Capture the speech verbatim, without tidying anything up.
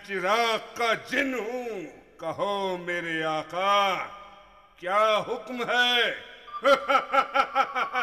चिराग का जिन हूं। कहो मेरे आका, क्या हुक्म है?